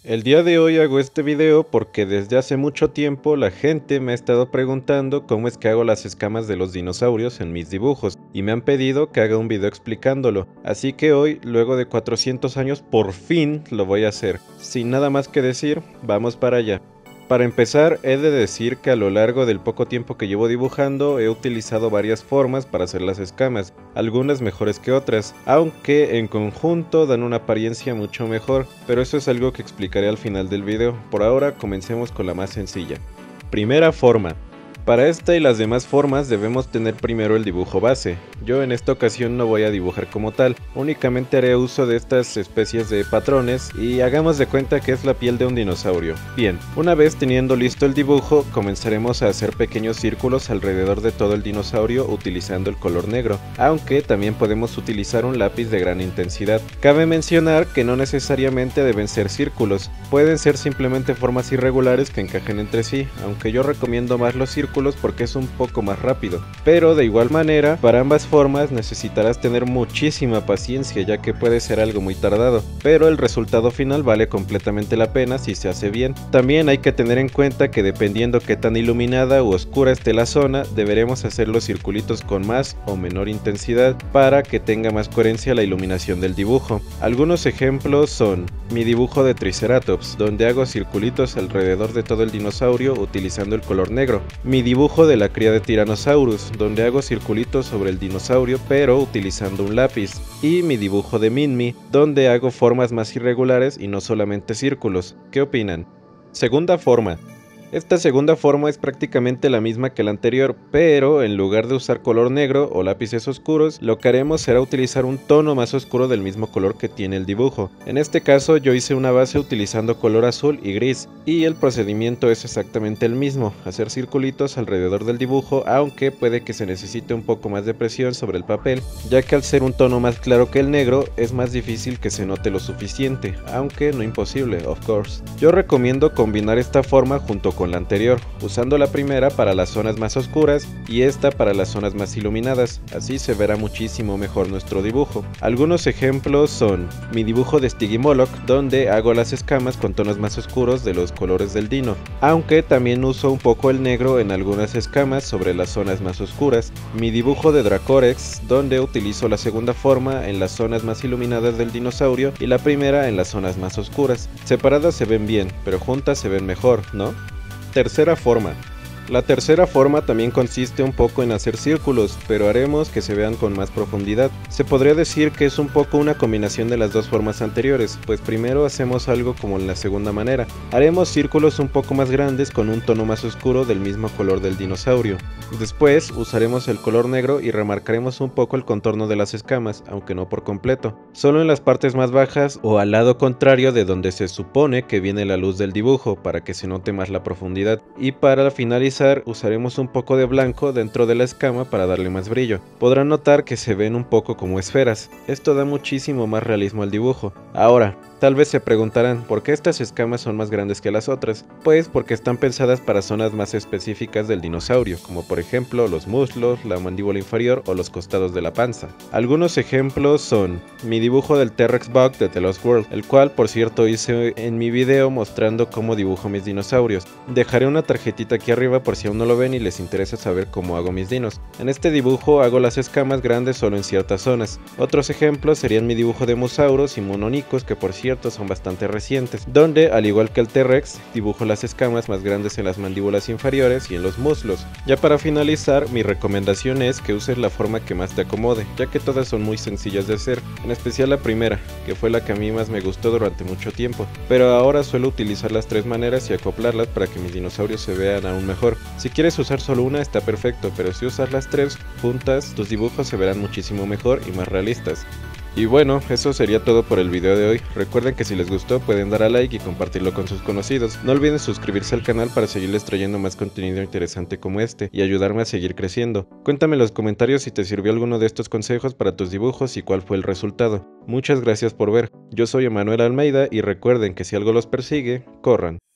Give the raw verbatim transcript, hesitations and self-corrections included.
El día de hoy hago este video porque desde hace mucho tiempo la gente me ha estado preguntando cómo es que hago las escamas de los dinosaurios en mis dibujos y me han pedido que haga un video explicándolo, así que hoy, luego de cuatrocientos años, por fin lo voy a hacer. Sin nada más que decir, vamos para allá. Para empezar, he de decir que a lo largo del poco tiempo que llevo dibujando he utilizado varias formas para hacer las escamas, algunas mejores que otras, aunque en conjunto dan una apariencia mucho mejor, pero eso es algo que explicaré al final del video. Por ahora comencemos con la más sencilla. Primera forma. Para esta y las demás formas debemos tener primero el dibujo base. Yo en esta ocasión no voy a dibujar como tal, únicamente haré uso de estas especies de patrones y hagamos de cuenta que es la piel de un dinosaurio. Bien, una vez teniendo listo el dibujo, comenzaremos a hacer pequeños círculos alrededor de todo el dinosaurio utilizando el color negro, aunque también podemos utilizar un lápiz de gran intensidad. Cabe mencionar que no necesariamente deben ser círculos, pueden ser simplemente formas irregulares que encajen entre sí, aunque yo recomiendo más los círculos porque es un poco más rápido, pero de igual manera para ambas formas necesitarás tener muchísima paciencia ya que puede ser algo muy tardado, pero el resultado final vale completamente la pena si se hace bien. También hay que tener en cuenta que dependiendo qué tan iluminada u oscura esté la zona, deberemos hacer los circulitos con más o menor intensidad para que tenga más coherencia la iluminación del dibujo. Algunos ejemplos son mi dibujo de Triceratops, donde hago circulitos alrededor de todo el dinosaurio utilizando el color negro. Mi dibujo de la cría de Tyrannosaurus, donde hago circulitos sobre el dinosaurio pero utilizando un lápiz, y mi dibujo de Minmi, donde hago formas más irregulares y no solamente círculos. ¿Qué opinan? Segunda forma. Esta segunda forma es prácticamente la misma que la anterior, pero en lugar de usar color negro o lápices oscuros, lo que haremos será utilizar un tono más oscuro del mismo color que tiene el dibujo. En este caso yo hice una base utilizando color azul y gris, y el procedimiento es exactamente el mismo, hacer circulitos alrededor del dibujo, aunque puede que se necesite un poco más de presión sobre el papel, ya que al ser un tono más claro que el negro, es más difícil que se note lo suficiente, aunque no imposible, of course. Yo recomiendo combinar esta forma junto con con la anterior, usando la primera para las zonas más oscuras y esta para las zonas más iluminadas, así se verá muchísimo mejor nuestro dibujo. Algunos ejemplos son mi dibujo de Stygimoloch, donde hago las escamas con tonos más oscuros de los colores del dino, aunque también uso un poco el negro en algunas escamas sobre las zonas más oscuras. Mi dibujo de Dracorex, donde utilizo la segunda forma en las zonas más iluminadas del dinosaurio y la primera en las zonas más oscuras. Separadas se ven bien, pero juntas se ven mejor, ¿no? Tercera forma. La tercera forma también consiste un poco en hacer círculos, pero haremos que se vean con más profundidad. Se podría decir que es un poco una combinación de las dos formas anteriores, pues primero hacemos algo como en la segunda manera. Haremos círculos un poco más grandes con un tono más oscuro del mismo color del dinosaurio. Después usaremos el color negro y remarcaremos un poco el contorno de las escamas, aunque no por completo, solo en las partes más bajas o al lado contrario de donde se supone que viene la luz del dibujo, para que se note más la profundidad. Y para finalizar usaremos un poco de blanco dentro de la escama para darle más brillo. Podrán notar que se ven un poco como esferas, esto da muchísimo más realismo al dibujo. Ahora, tal vez se preguntarán por qué estas escamas son más grandes que las otras, pues porque están pensadas para zonas más específicas del dinosaurio, como por ejemplo los muslos, la mandíbula inferior o los costados de la panza. Algunos ejemplos son mi dibujo del T-Rex Bug de The Lost World, el cual por cierto hice en mi video mostrando cómo dibujo mis dinosaurios. Dejaré una tarjetita aquí arriba por si aún no lo ven y les interesa saber cómo hago mis dinos. En este dibujo hago las escamas grandes solo en ciertas zonas. Otros ejemplos serían mi dibujo de Musauros y Mononicos, que por cierto son bastante recientes, donde al igual que el T-Rex dibujo las escamas más grandes en las mandíbulas inferiores y en los muslos. Ya para finalizar, mi recomendación es que uses la forma que más te acomode, ya que todas son muy sencillas de hacer, en especial la primera, que fue la que a mí más me gustó durante mucho tiempo, pero ahora suelo utilizar las tres maneras y acoplarlas para que mis dinosaurios se vean aún mejor. Si quieres usar solo una está perfecto, pero si usas las tres juntas, tus dibujos se verán muchísimo mejor y más realistas. Y bueno, eso sería todo por el video de hoy. Recuerden que si les gustó pueden dar a like y compartirlo con sus conocidos. No olviden suscribirse al canal para seguirles trayendo más contenido interesante como este y ayudarme a seguir creciendo. Cuéntame en los comentarios si te sirvió alguno de estos consejos para tus dibujos y cuál fue el resultado. Muchas gracias por ver. Yo soy Emanuel Almeida y recuerden que si algo los persigue, corran.